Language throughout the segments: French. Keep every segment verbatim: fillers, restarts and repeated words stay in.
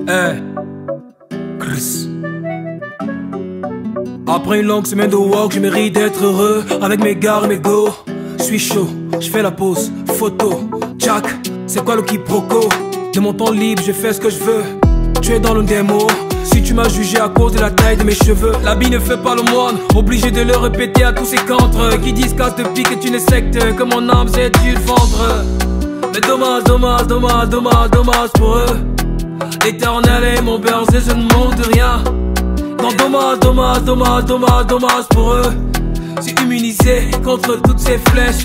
Hey. Chris. Après une longue semaine de walk, je mérite d'être heureux. Avec mes gars et mes go, je suis chaud, je fais la pause, photo, Jack, c'est quoi le quiproquo? De mon temps libre, je fais ce que je veux. Tu es dans le démo. Si tu m'as jugé à cause de la taille de mes cheveux, l'habit ne fait pas le moine. Obligé de le répéter à tous ces cantres qui disent casse de pique est une secte, que mon âme c'est du vendre. Mais dommage, dommage, dommage, dommage, dommage pour eux. L'éternel est mon berger, je ne monte rien. Non, dommage, dommage, dommage, dommage, dommage pour eux. C'est immunisé contre toutes ces flèches.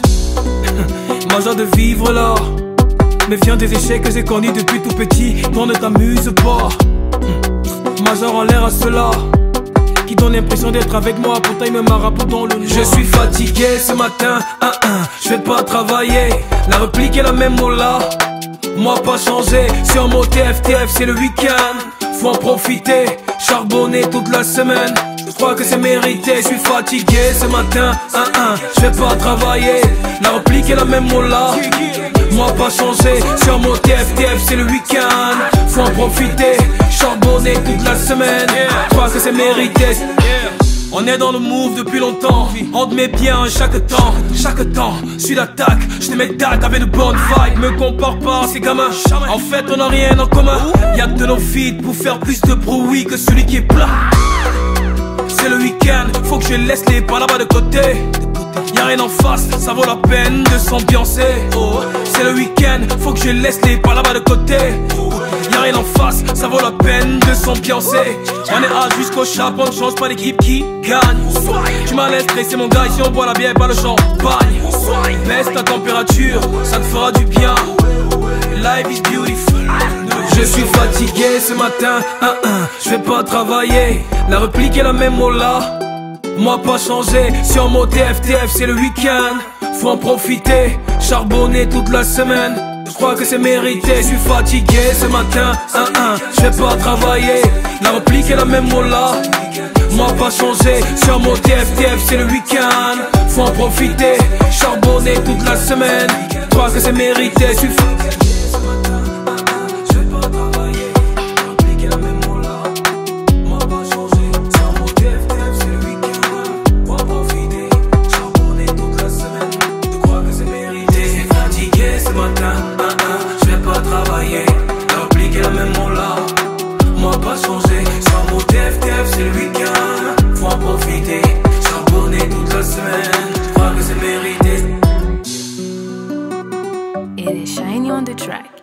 Ma joie de vivre là méfiant des échecs que j'ai connus depuis tout petit. Non, ne t'amuse pas. Major en l'air à ceux-là qui donnent l'impression d'être avec moi, pourtant ils me maraboutent dans le noir. Je suis fatigué ce matin, un, un, je vais pas travailler. La réplique est la même, mon là. Moi pas changé, sur mon T F T F c'est le week-end. Faut en profiter, charbonner toute la semaine. Je crois que c'est mérité, je suis fatigué ce matin, un, un, je vais pas travailler. La réplique est la même, mon là. Moi pas changé, sur mon T F T F c'est le week-end. Faut en profiter, charbonner toute la semaine. Je crois que c'est mérité. On est dans le move depuis longtemps. Entre mes pieds en chaque temps, chaque temps, je suis d'attaque. Je te mets date avec de bonnes vibes. Me compare pas à ces gamins. En fait on a rien en commun. Y'a de nos feeds pour faire plus de bruit que celui qui est plat. C'est le week-end, faut que je laisse les pas là-bas de côté. Y'a rien en face, ça vaut la peine de s'ambiancer. Oh, c'est le week-end, faut que je laisse les pas là-bas de côté. Y'a rien en face, ça vaut la peine de s'ambiancer. On est A jusqu'au chapeau, on ne change pas d'équipe qui gagne. Tu m'as laissé stresser mon gars, ici on boit la bière, pas le champagne. Baisse ta température, ça te fera du bien. Life is beautiful. Je suis fatigué ce matin, un, un, je vais pas travailler. La réplique est la même, mon là. Moi pas changé, sur mon T F T F c'est le week-end. Faut en profiter, charbonner toute la semaine. Je crois que c'est mérité, je suis fatigué ce matin, un, un, je vais pas travailler. La réplique est la même, mon là. Moi pas changé, sur mon T F T F c'est le week-end. Faut en profiter, charbonner toute la semaine. Je crois que c'est mérité, je suis fatigué. Moi pas changé, sur mon T F T F c'est le week-end. Faut en profiter, charbonner toute la semaine. Je crois que c'est mérité. It is Shiny on the track.